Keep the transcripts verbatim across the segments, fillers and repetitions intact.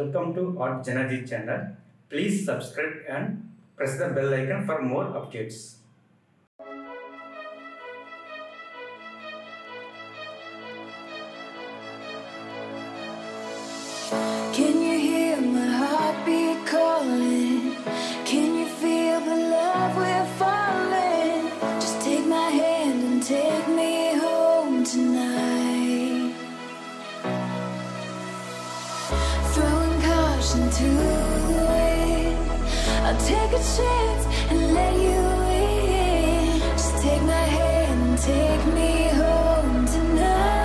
Welcome to Art Janaji channel. Please subscribe and press the bell icon for more updates. Can you hear my heartbeat calling? Can you feel the love we're falling? Just take my hand and take me home tonight. Throwing caution to the wind, I'll take a chance and let you in. Just take my hand and take me home tonight.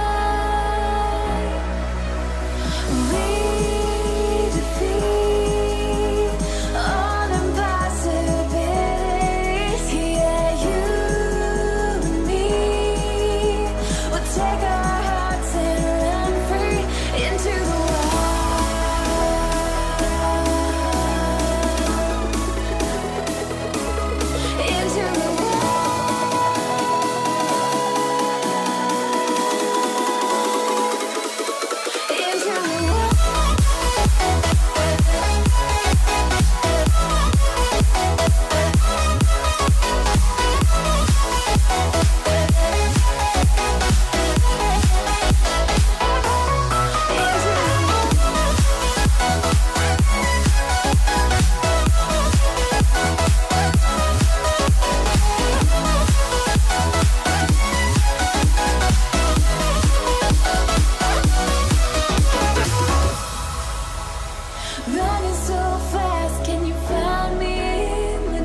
Running so fast, can you find me in the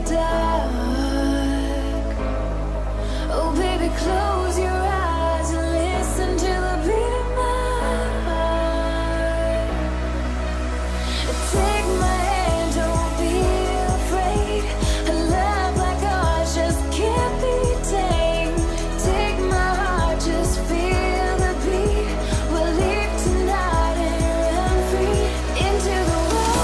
dark? Oh baby, close your eyes and listen to the beat of my heart. Take my hand, don't be afraid. A love like ours just can't be tamed. Take my heart, just feel the beat. We'll leave tonight and run free into the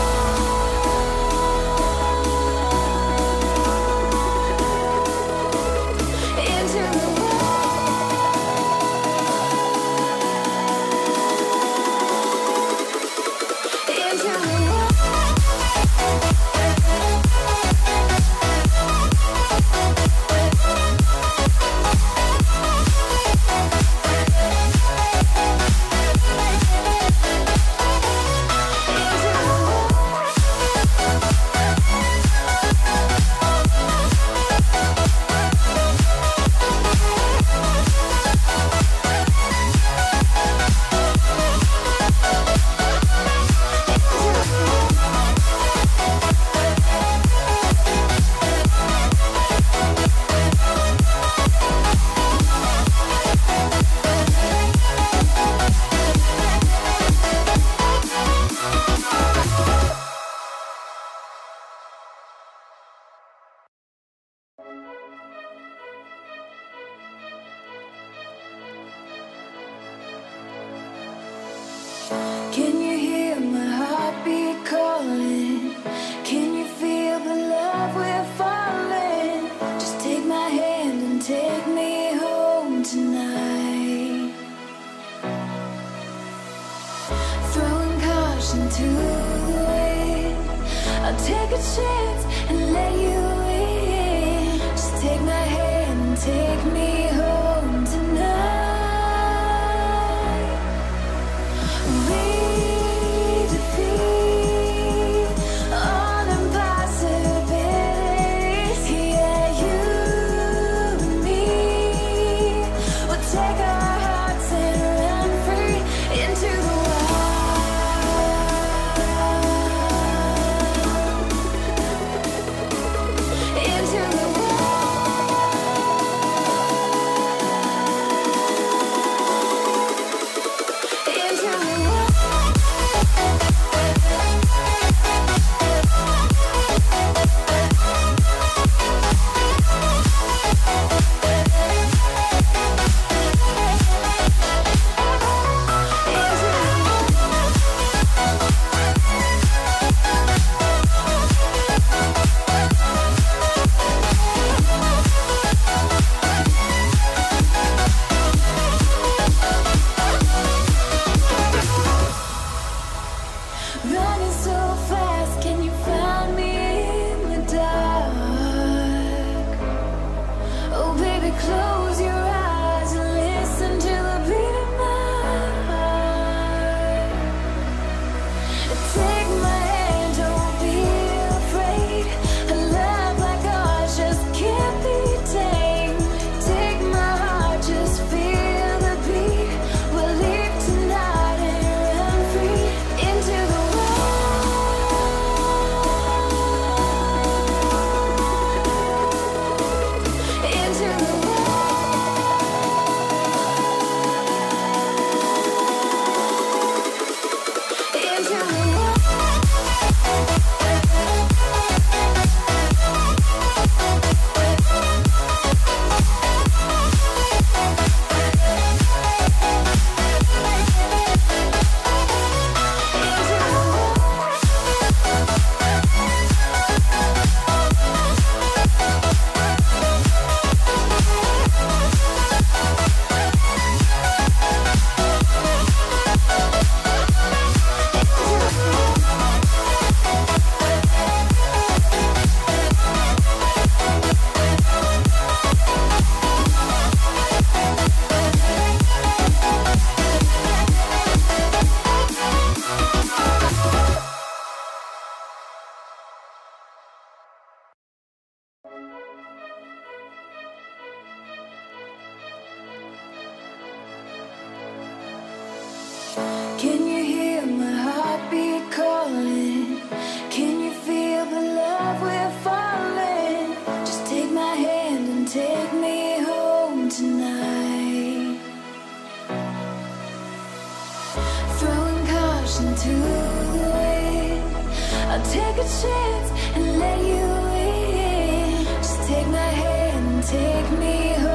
Can you hear my heartbeat calling? Can you feel the love we're falling? Just take my hand and take me home tonight. Throwing caution to the wind, I'll take a chance and let you in. Just take my hand and take me home tonight. Into the wild. ocean to the wind. I'll take a chance and let you in. Just take my hand and take me home.